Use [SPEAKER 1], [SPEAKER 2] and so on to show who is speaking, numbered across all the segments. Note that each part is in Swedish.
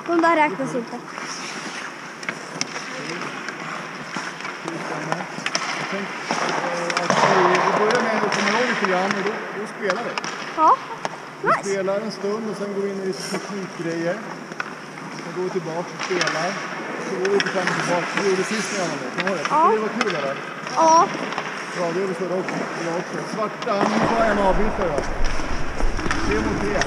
[SPEAKER 1] De där räknas inte.
[SPEAKER 2] Vi börjar med att komma ihåg lite grann och då spelar vi.
[SPEAKER 1] Ja,
[SPEAKER 2] nice. Vi spelar en stund och sen går vi in i teknikgrejer. Sen går vi tillbaka och spelar. Så går vi upp fram och tillbaka. Det gjorde sist när jag var med. Kan du höra? Det var kul eller?
[SPEAKER 1] Ja.
[SPEAKER 2] Bra, det gör vi så också. Svarta, nu får jag en avbytare då. 3 mot 3.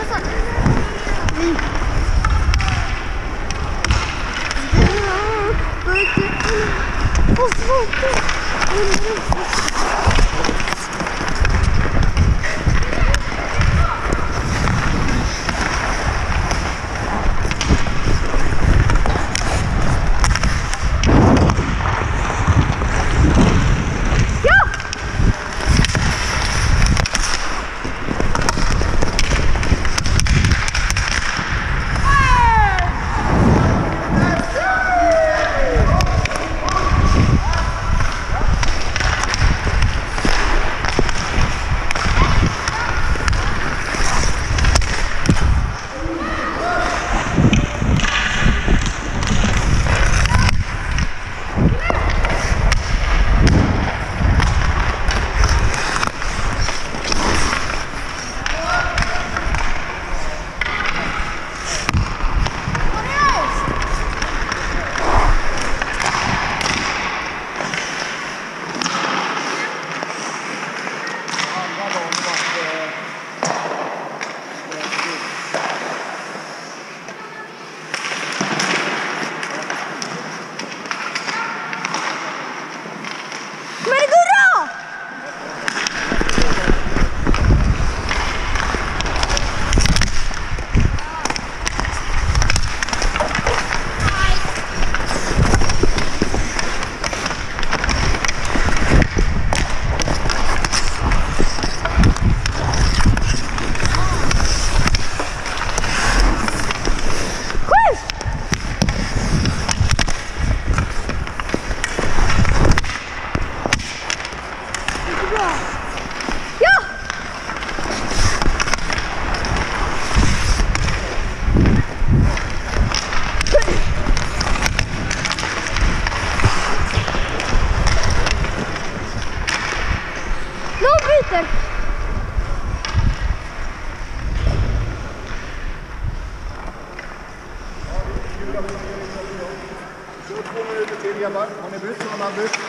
[SPEAKER 2] Har ni bytt? Har man bytt?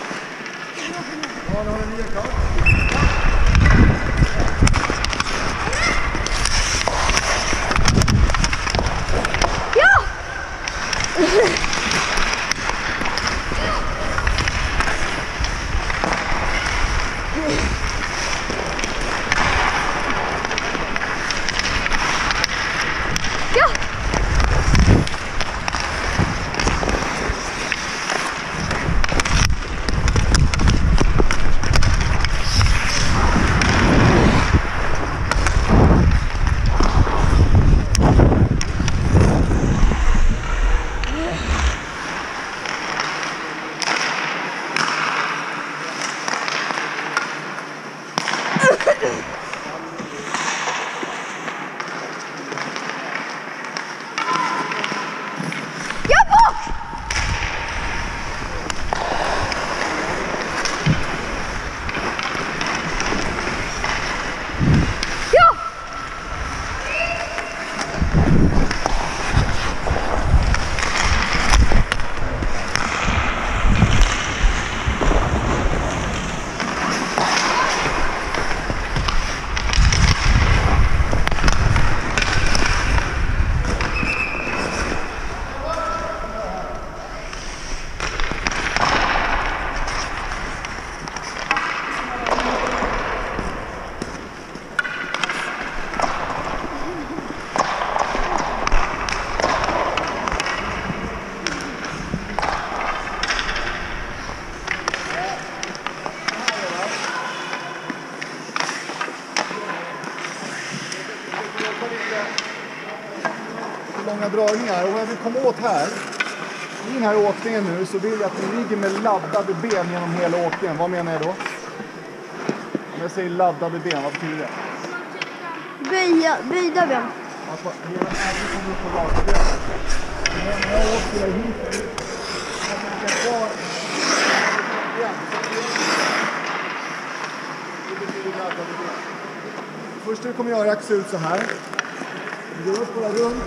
[SPEAKER 2] Ja, nu har ni 9 kvar.
[SPEAKER 1] Ja!
[SPEAKER 2] Långa dragningar och jag vill komma åt här i den här åkningen nu så vill jag att ni ligger med laddade ben genom hela åkningen. Vad menar jag då? Om jag säger laddade ben, vad betyder det?
[SPEAKER 1] Böjda ben.
[SPEAKER 2] hela världen kommer upp på bakgrund. När jag åker hit, jag ligger kvar igen. Först det kommer jag att se ut så här. Vi går upp bara runt.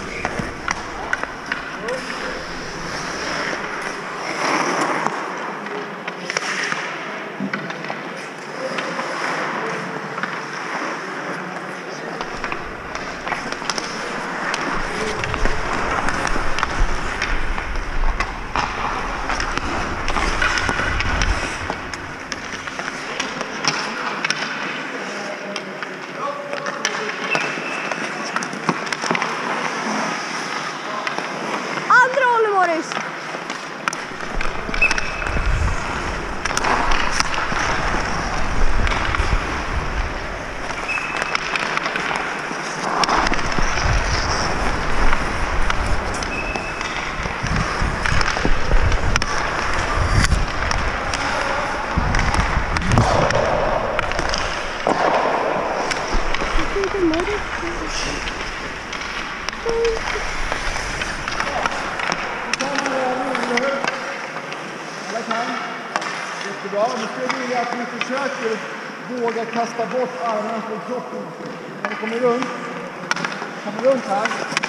[SPEAKER 2] Jättebra. Nu ska vi vilja att vi försöker våga kasta bort armarna från kroppen. När vi kommer runt här.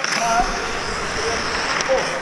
[SPEAKER 2] Och.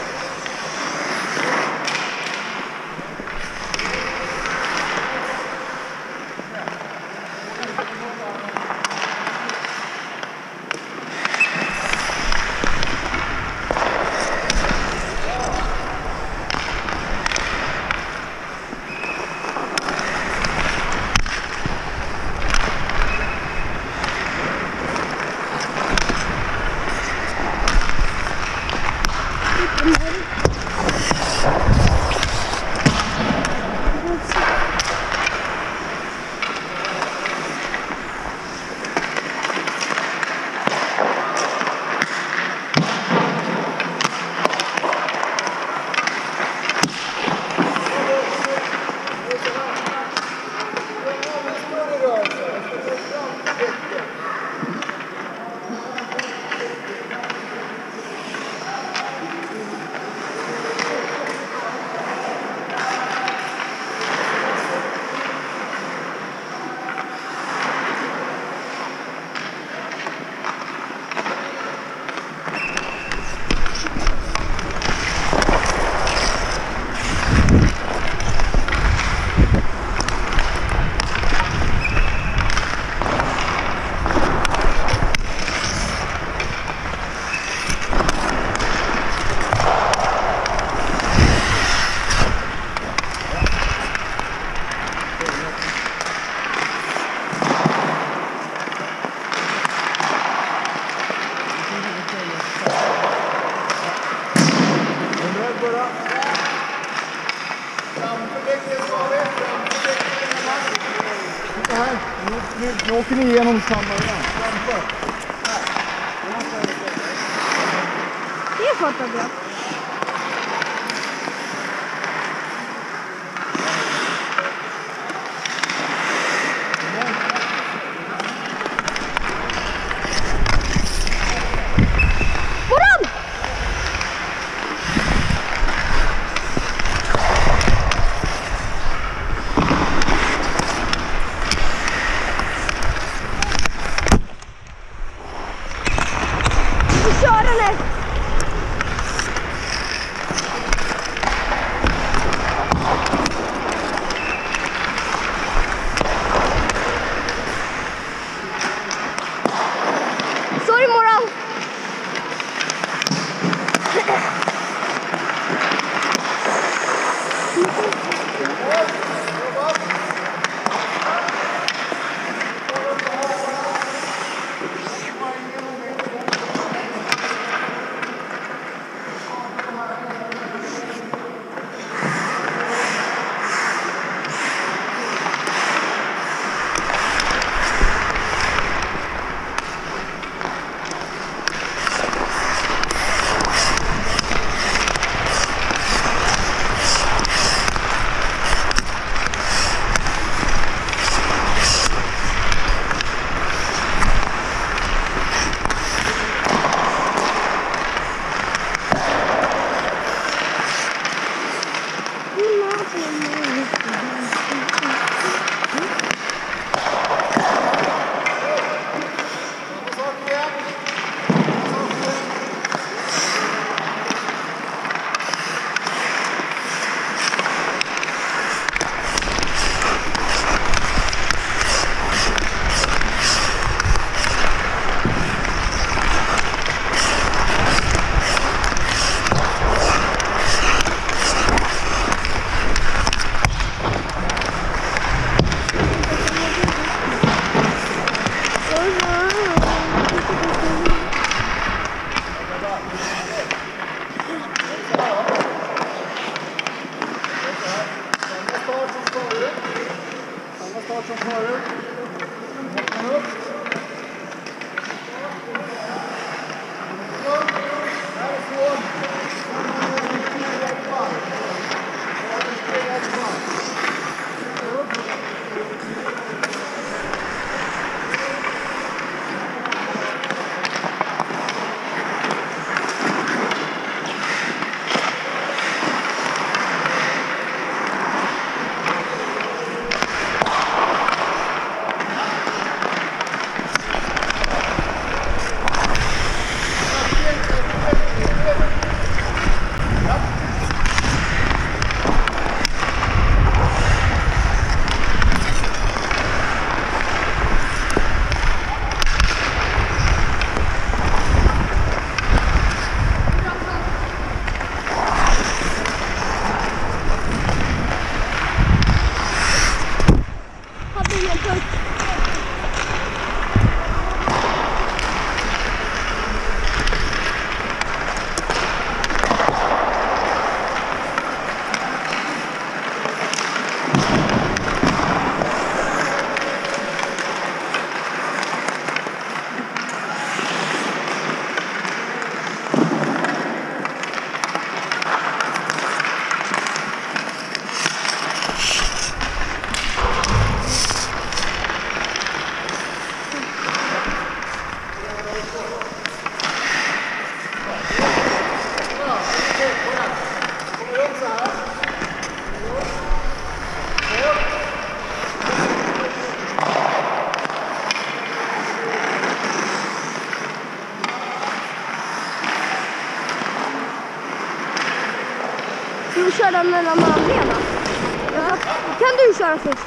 [SPEAKER 2] Nu åker ni igenom samma igen.
[SPEAKER 1] Det fattar bra. du köra mellan armarna? Ja. Kan du köra först?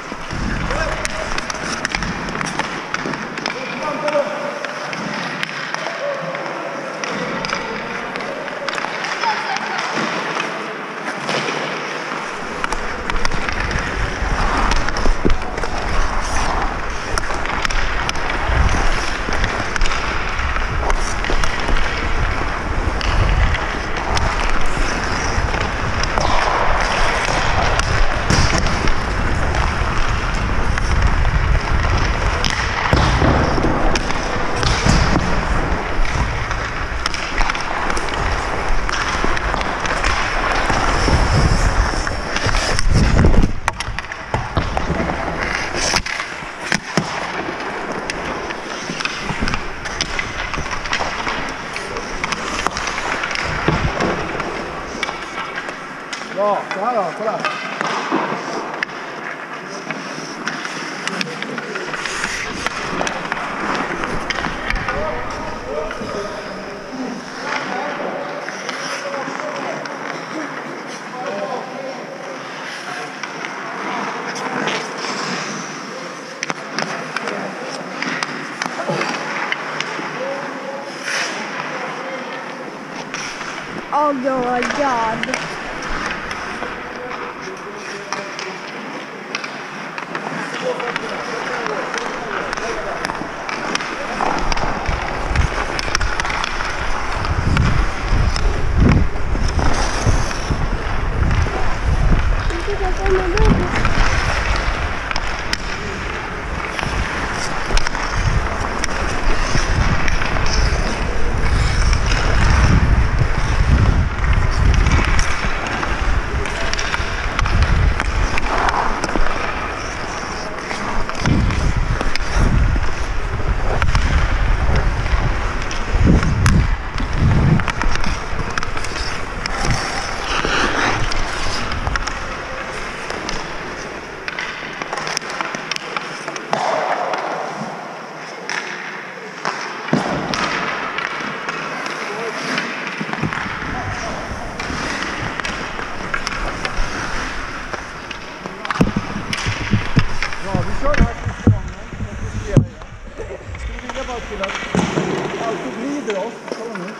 [SPEAKER 2] Ja, så här då, kolla.
[SPEAKER 1] Oh my god. Alltid glider oss, kolla nu.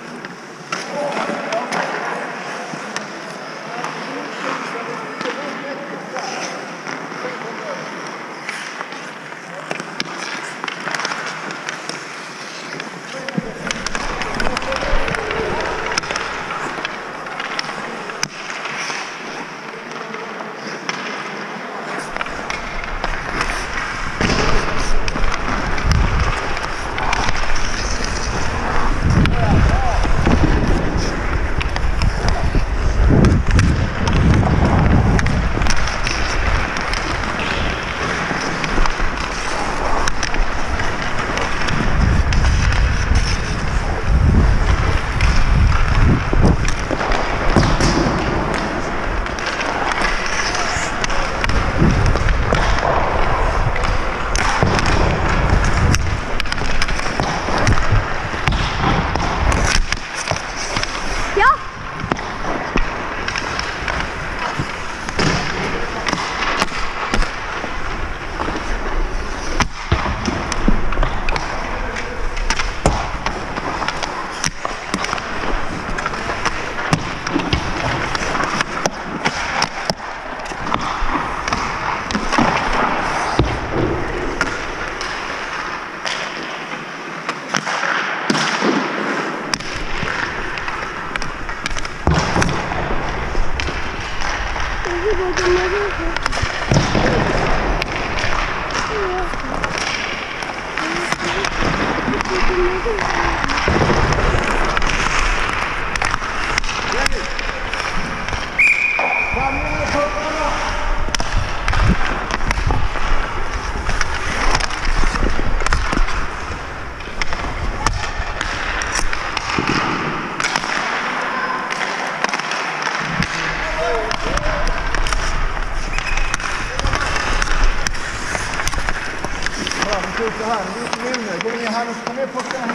[SPEAKER 1] Så här, nu, gå ner här och ta med puckarna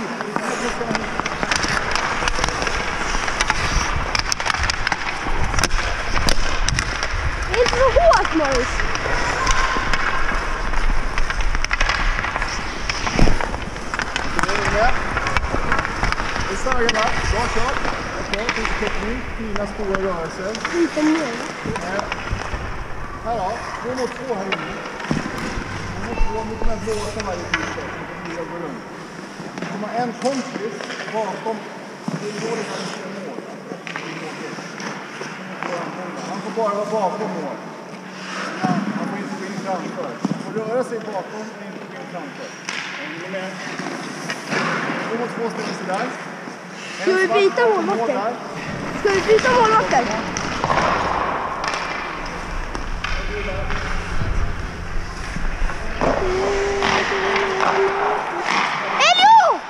[SPEAKER 1] hit.
[SPEAKER 3] Morris.
[SPEAKER 2] Snabba grabbar, bra kört. Okej, finns teknik, fina stora rörelser.
[SPEAKER 3] Lite mer.
[SPEAKER 2] Här då, 2 mot 2 här inne. 2 mot 2, mot den här blåa varje tid. Du kommer ha en kompis bakom området där du ska mål. Han får bara vara bakom mål. Han får inte gå in framför. Han får röra sig bakom men inte gå in framför. Är ni med? 2 mot 2 ställer sig där.
[SPEAKER 3] Ska vi byta målvakter? Ska vi byta målvakter? Elio!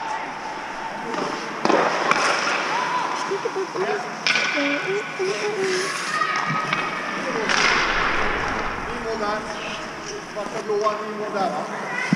[SPEAKER 2] Ni mål där. Svarta blåa, ni mål där va?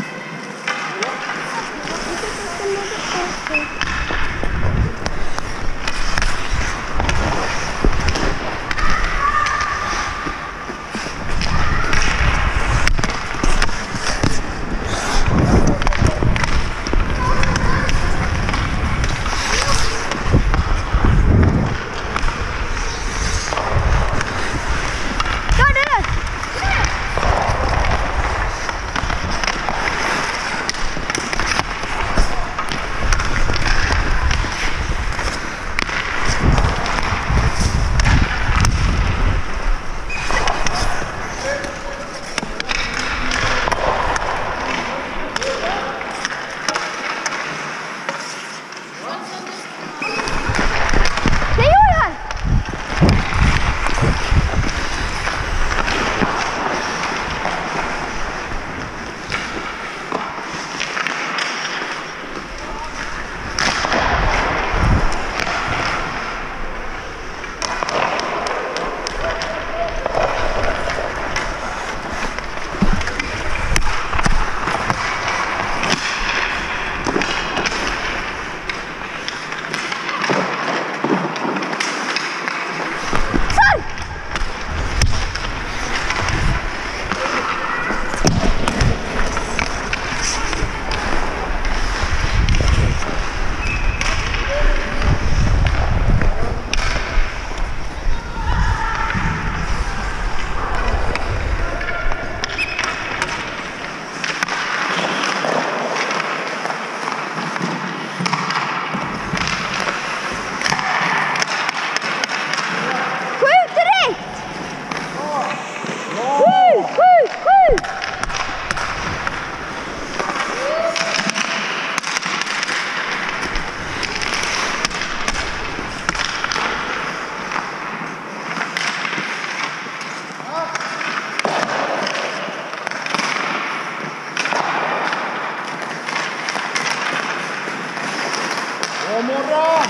[SPEAKER 2] God morgon!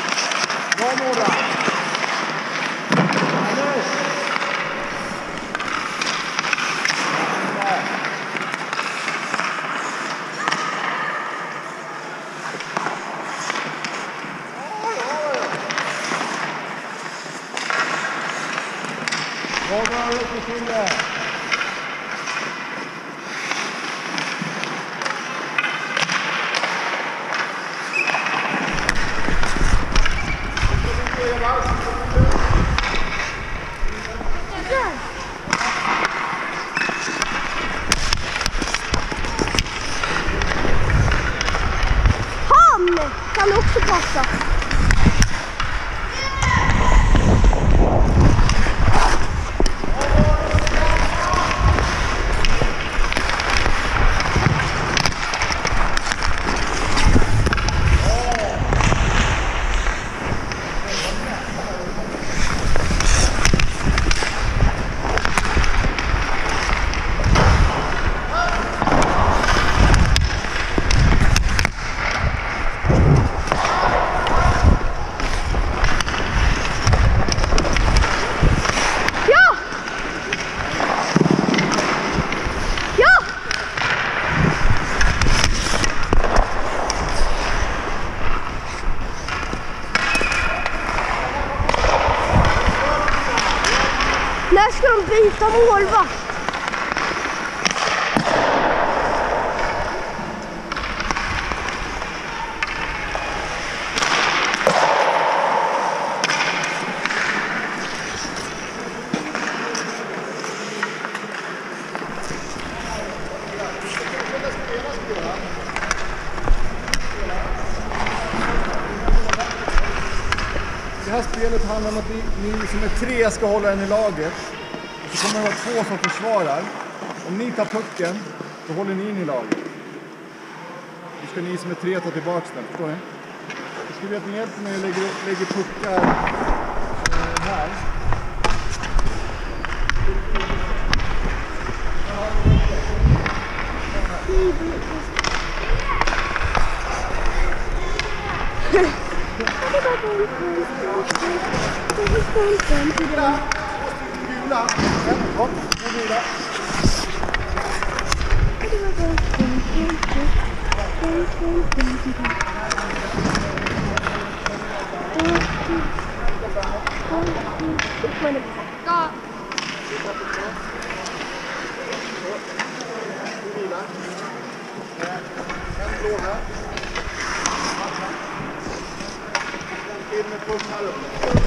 [SPEAKER 2] God morgon! Anders! God morgon, Lucas!
[SPEAKER 3] Han kan också passa. att byta målvakt.
[SPEAKER 2] Det här spelet handlar om att ni som är 3 ska hålla en i laget. Så kommer det vara 2 som försvarar. Om ni tar pucken, då håller ni in i laget. Då ska ni som är 3 ta tillbaka den, förstår ni? Jag skulle vilja att ni hjälper mig att lägga puckar här. Gula. Ja, gula. En blå här. In med puckar upp.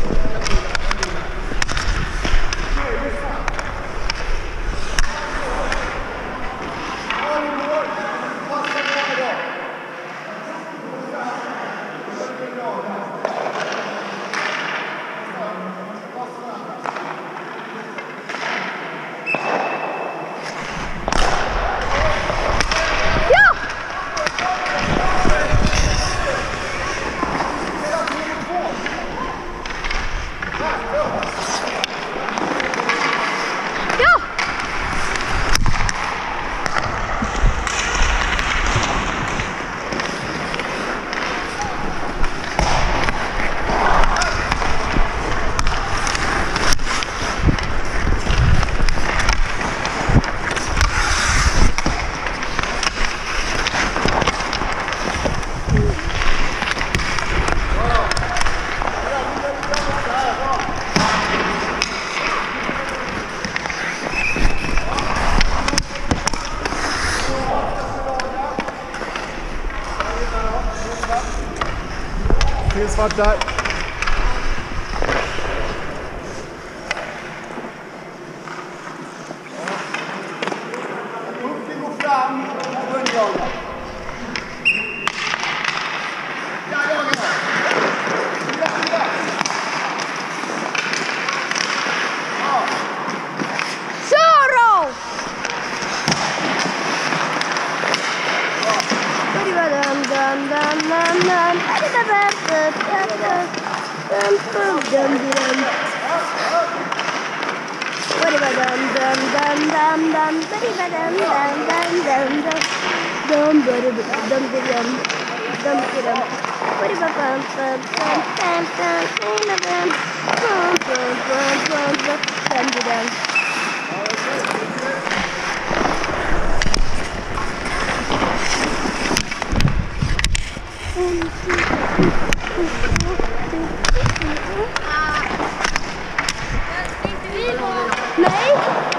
[SPEAKER 2] Till svart där. Pucken går fram och börjar jaga. Ja, jaga!
[SPEAKER 3] Kör då! Nej.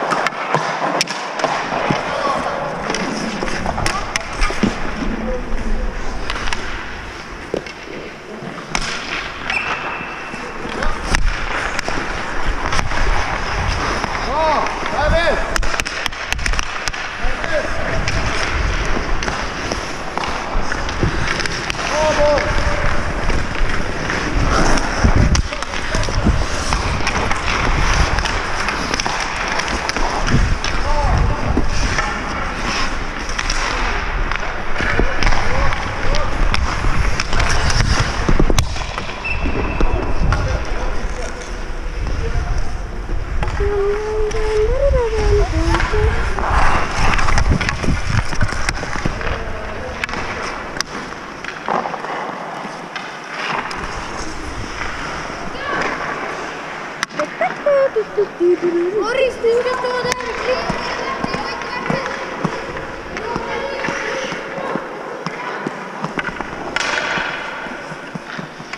[SPEAKER 3] Morris, du ska stå där.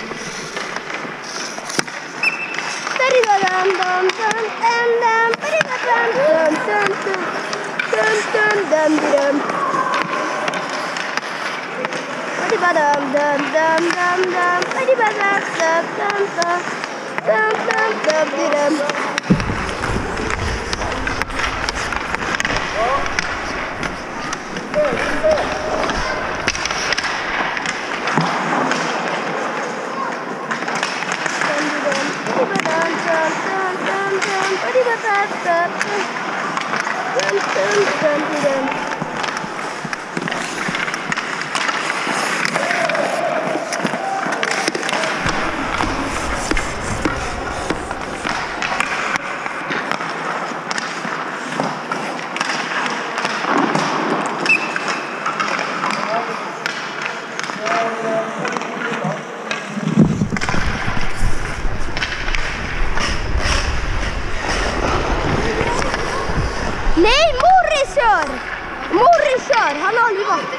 [SPEAKER 3] Morris, Nej, Morris kör! Morris kör, han har aldrig varit.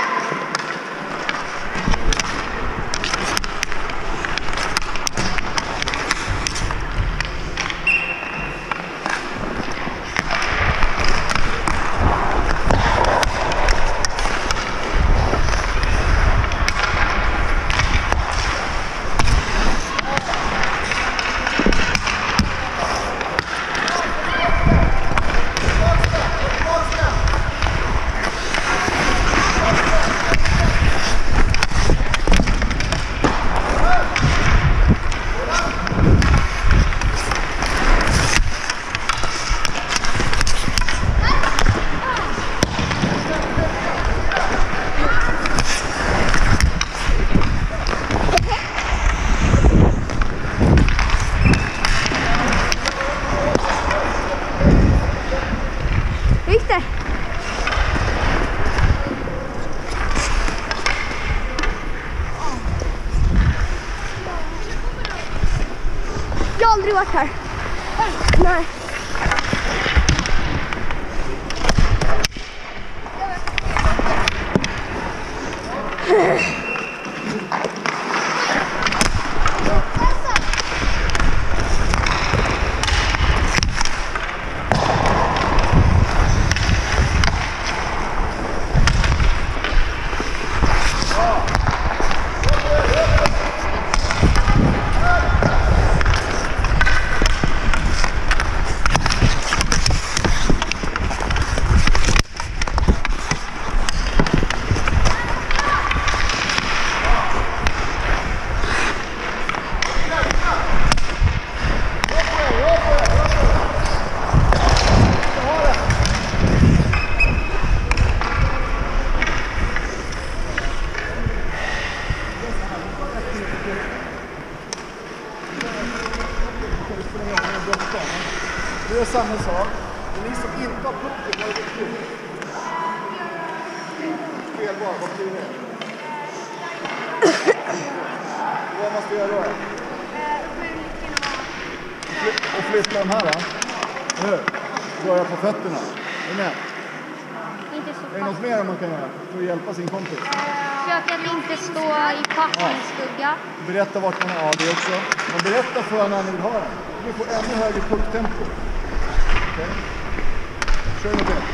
[SPEAKER 3] Jag har aldrig varit här. Nej.
[SPEAKER 2] Det är samma sak. Ni som inte har pucken, vad är det kul? Fel bara, vad blir det? Vad måste jag göra då? Och flytta de här, va? Hur? Börja på fötterna. Är ni med?
[SPEAKER 4] Inte så
[SPEAKER 2] Är det något mer man kan göra för att hjälpa sin kompis?
[SPEAKER 4] försök att inte stå i packningsskugga.
[SPEAKER 2] Berätta vart man har det också. Men berätta för när ni vill ha den. Vi får ännu högre pucktempo. Okej? Kör med det.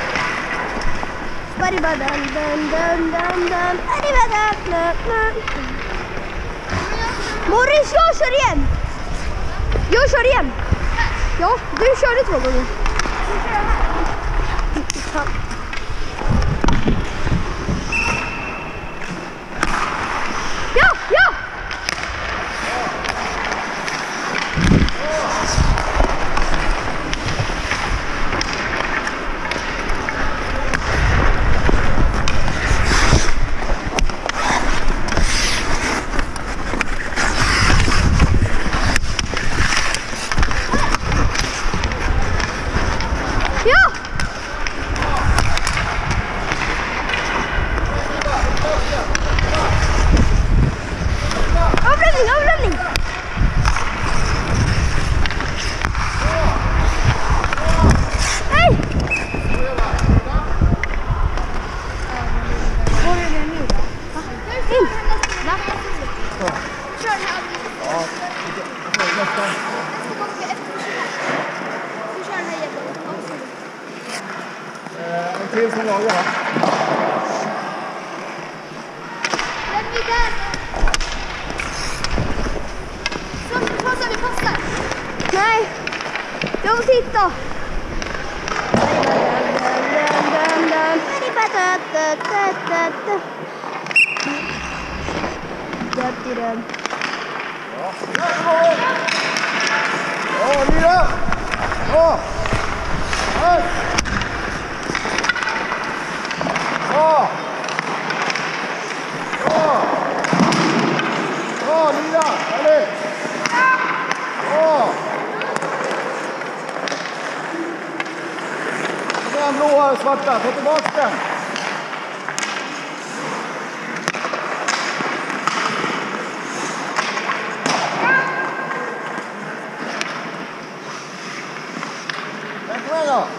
[SPEAKER 3] Morris, jag kör igen! Jag kör igen! Ja, du körde 2 gånger. Ja, ja! Avlämning! Nej! Var är den nu då? In!
[SPEAKER 4] Kör här.
[SPEAKER 2] Ja, nästan.
[SPEAKER 4] Du kör den här.
[SPEAKER 2] En till som lagar, va?
[SPEAKER 3] Vi passar. Nej, jag får titta.
[SPEAKER 2] Ja, Mira! Ja! Här! Ja! Ja! Ja, Mira! Härligt! Ja! Den blåa, svarta, ta tillbaka den! Kom igen då!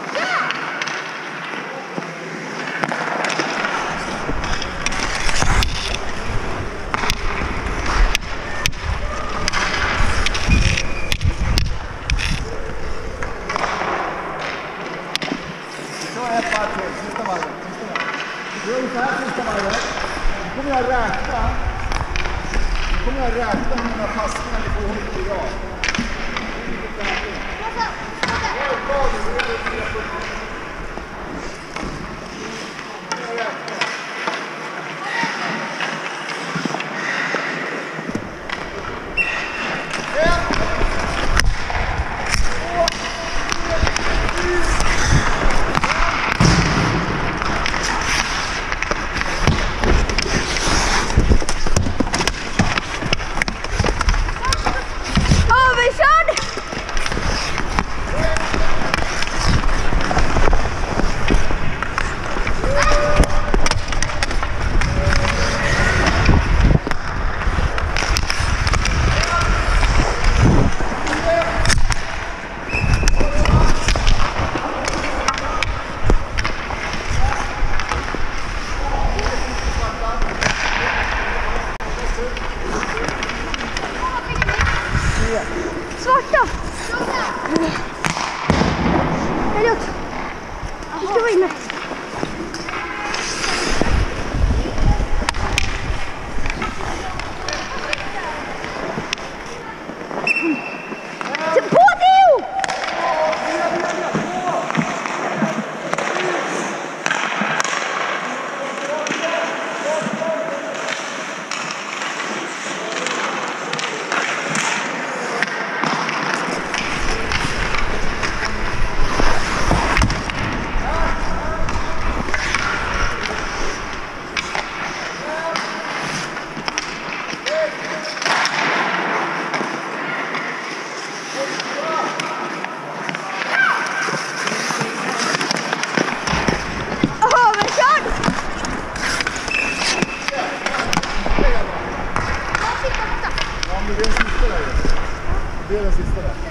[SPEAKER 2] Ett varv till, sista varvet. Vi gör ungefär sista varvet. Nu kommer jag räkna. Nu kommer jag räkna hur många passningar ni får ihop idag.
[SPEAKER 3] Svarta! Elliot! Du ska vara inne. Se på Theo!
[SPEAKER 2] Det är den sista där.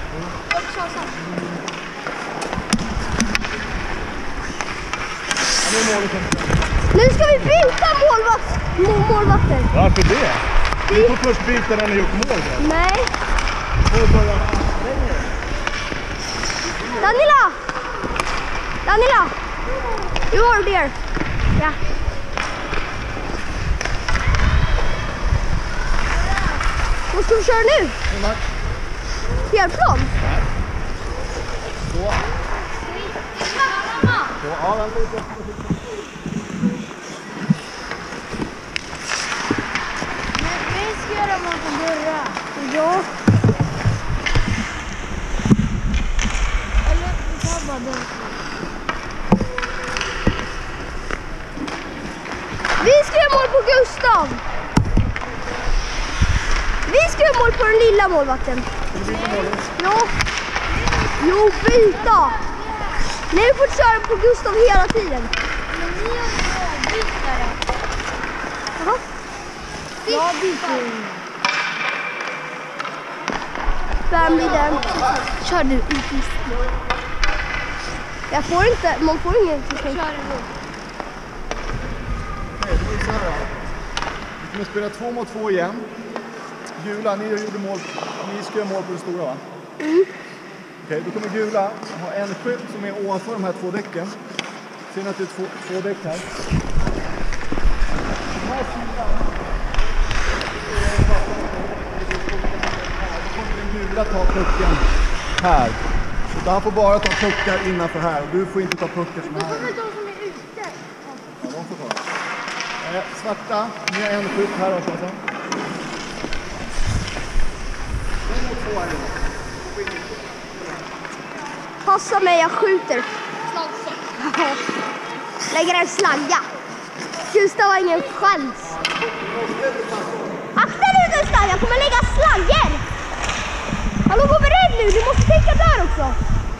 [SPEAKER 3] Nu ska vi byta målvakter.
[SPEAKER 2] Varför det? Vi får först byta när ni gjort mål.
[SPEAKER 3] Nej. Daniela! You are there. Ja. Vad ska vi köra nu? Spelplan?
[SPEAKER 2] Så. Ja, vänta lite.
[SPEAKER 4] Vi ska göra mål på dörrar.
[SPEAKER 3] Ja.
[SPEAKER 4] Eller vi tar bara dörrar.
[SPEAKER 3] Vi ska göra mål på Gustav. Vi ska göra mål på den lilla målvakten. Ja. Jo, byta. Nej, vi får köra på Gustav hela tiden.
[SPEAKER 4] Men ni och bytare.
[SPEAKER 3] Jaha.
[SPEAKER 4] Jag byter.
[SPEAKER 3] Vem blir den?
[SPEAKER 4] Kör du ut.
[SPEAKER 3] Jag får inte, man får ingen
[SPEAKER 4] Kör du.
[SPEAKER 2] Okej, det blir så här då. Vi kommer spela 2 mot 2 igen. Jula, ni gjorde mål. Ni ska göra mål på det stora, va?
[SPEAKER 3] Mm.
[SPEAKER 2] Okej. Okej, då kommer gula ha en skylt som är ovanför de här 2 däcken. Ser ni att det är två däck här? Den här sidan då kommer den gula ta pucken här. Så han får bara ta puckar innanför här. Du får inte ta puckar som är här.
[SPEAKER 3] Då kommer de som är ute.
[SPEAKER 2] Ja, de får ta. Svarta, ni har en skylt här också. Alltså.
[SPEAKER 3] Passa mig, jag skjuter. Lägger en slagga. Gustav har ingen chans. Akta dig den slaggan, jag kommer lägga slagger. Hallå, var beredd nu, du måste tänka där också.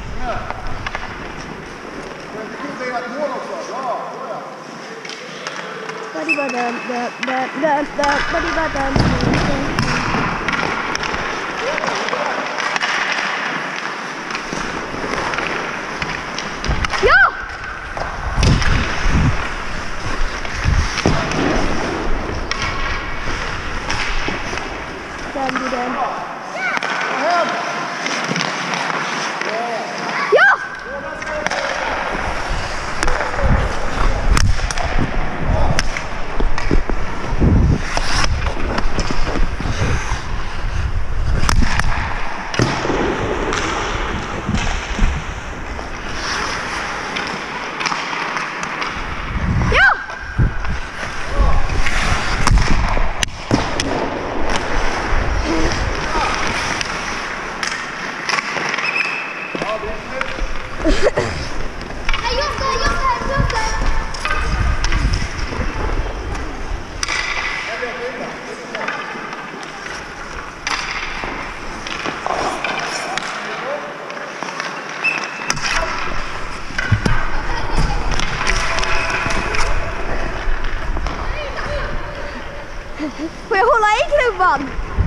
[SPEAKER 3] Ja! Den. Ja! Får jag hålla i klubban?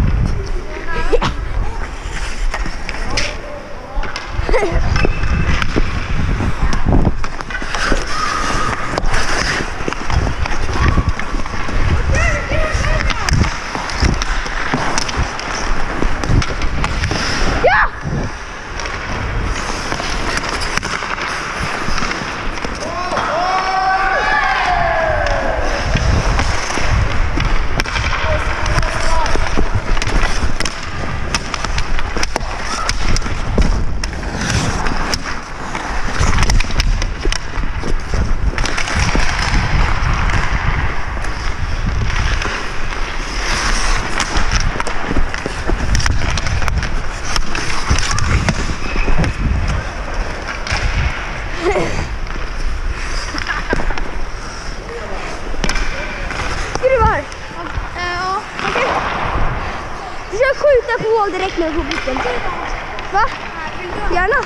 [SPEAKER 3] Ja! Skruvar. Ja, okej. Försök skjuta på mål direkt nu på blicken. Va? Gärna.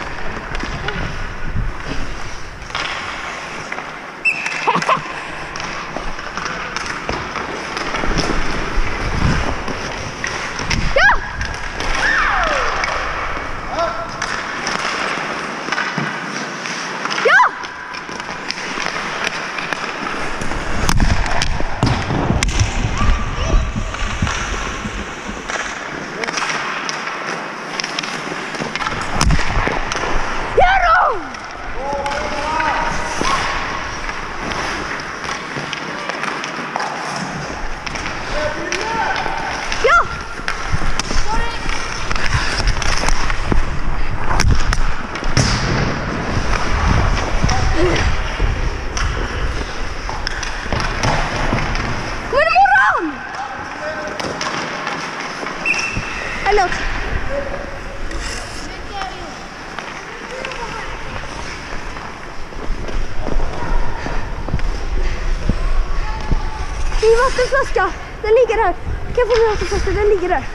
[SPEAKER 3] Förlåt. Min vattenflaska, den ligger här. Kan jag få min vattenflaska? Den ligger där.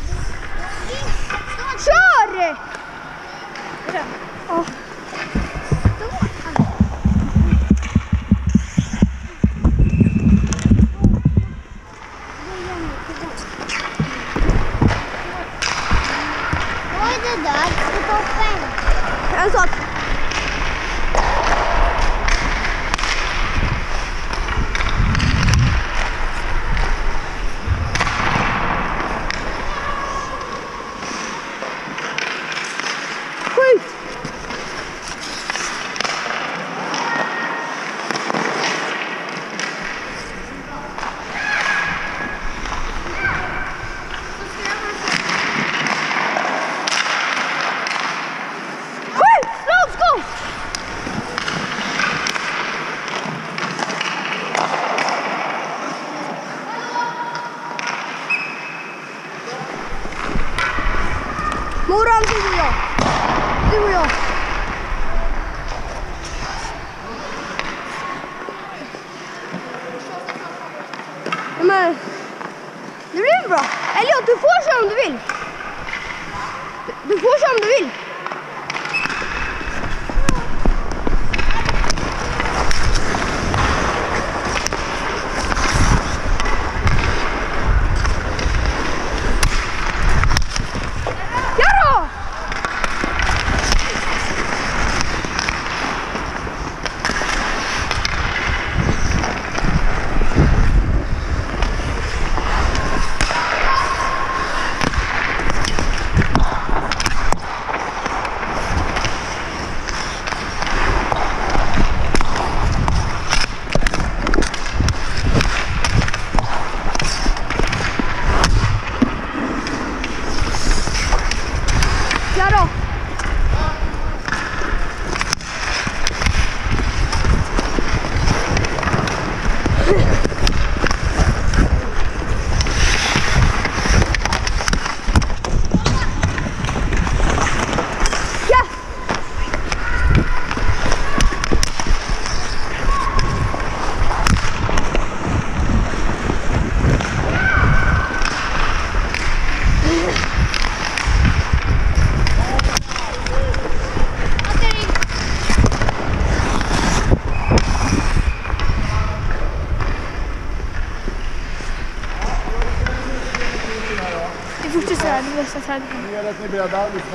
[SPEAKER 3] Kör! Ja. En sak. Skjut! Moran, du och jag. Du och jag. Men det blir bra. Elliot, du får köra om du vill. Du får köra om du vill.
[SPEAKER 2] Nu gäller att ni är beredda, lyssna.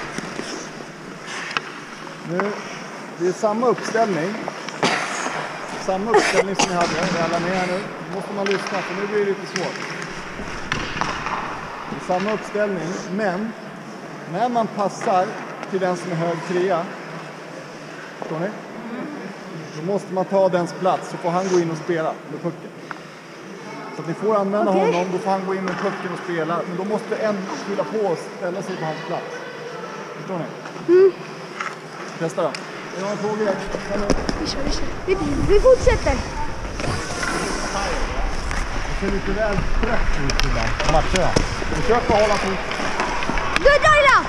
[SPEAKER 2] Nu, det är samma uppställning. Samma uppställning som ni hade. Är alla med här nu? Nu måste man lyssna, för nu blir det lite svårt. Det är samma uppställning, men när man passar till den som är hög trea, förstår ni? Då måste man ta dens plats, så får han gå in och spela med pucken. Så att ni får använda honom, då får han gå in med pucken och spela. Men då måste en fylla på och ställa sig på hans plats. Förstår ni?
[SPEAKER 3] Mm.
[SPEAKER 2] Testa då. Jag har en fråga.
[SPEAKER 3] Vi fortsätter.
[SPEAKER 2] Det ser lite väl trött ut ibland. Matcherna. Försök att hålla på.
[SPEAKER 3] Du, Daila!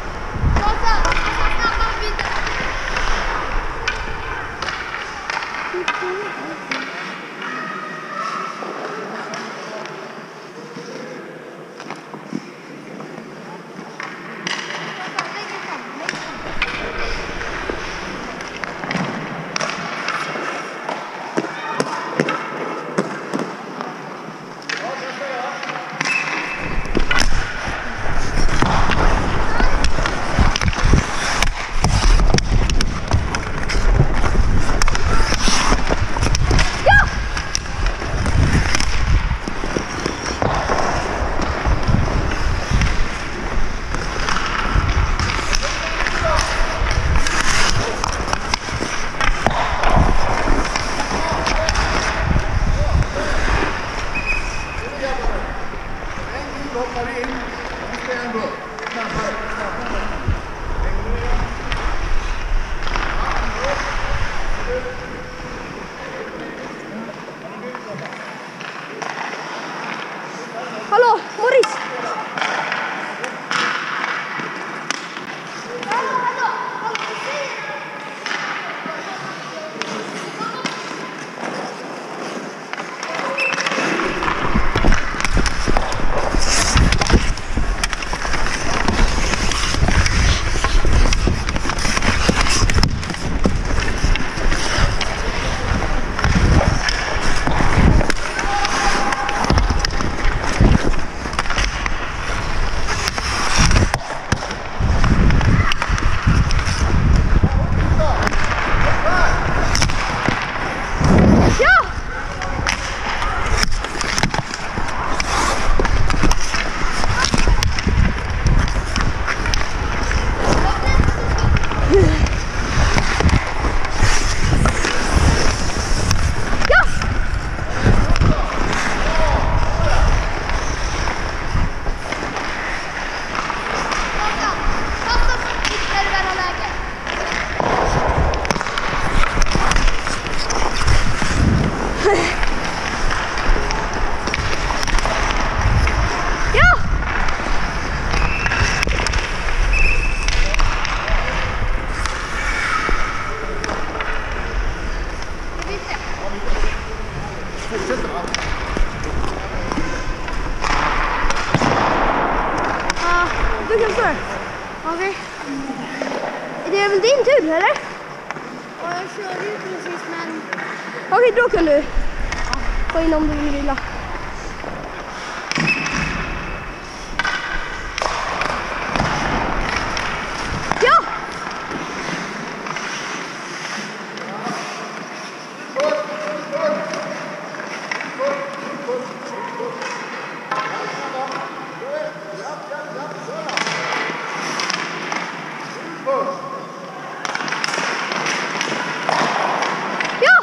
[SPEAKER 3] Hallå, Morris! vi kan stå där.
[SPEAKER 4] Okej.
[SPEAKER 3] Det är väl din tur, eller?
[SPEAKER 4] Och jag körde ju precis, men...
[SPEAKER 3] Okej, då kan du få in om du vill vila. Ja! Ja!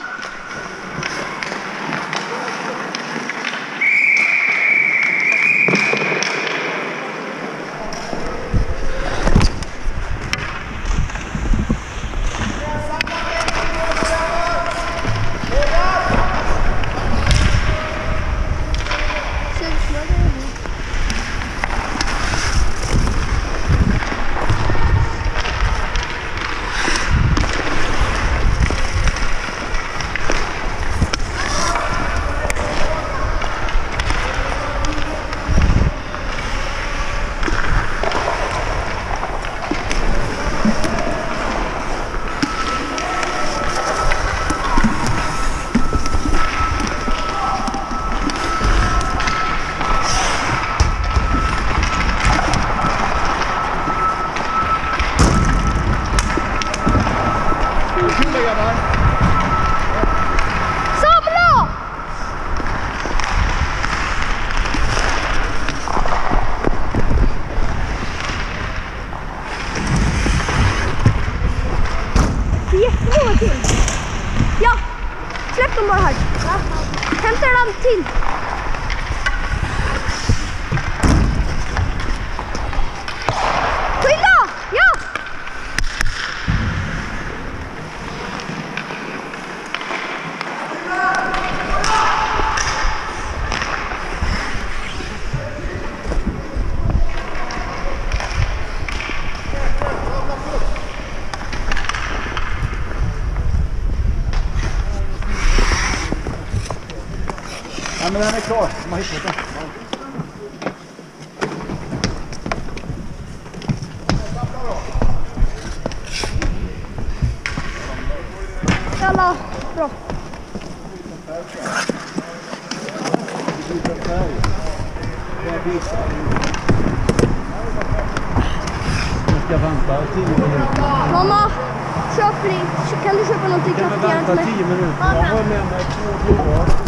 [SPEAKER 3] Samla! Det är jättemånga till. Ja, släpp dem bara här. Hämta den till. Skynda! Ja!
[SPEAKER 1] Ja, men den är klar. De har hittat den.
[SPEAKER 3] Jalla, bra.
[SPEAKER 1] Jag ska vänta 10 minuter.
[SPEAKER 3] Mamma, kan du köpa någonting
[SPEAKER 1] Kan vi
[SPEAKER 3] kraftigare till
[SPEAKER 1] vänta
[SPEAKER 3] mig?
[SPEAKER 1] 10 minuter? Jag har med mig 2 blåa.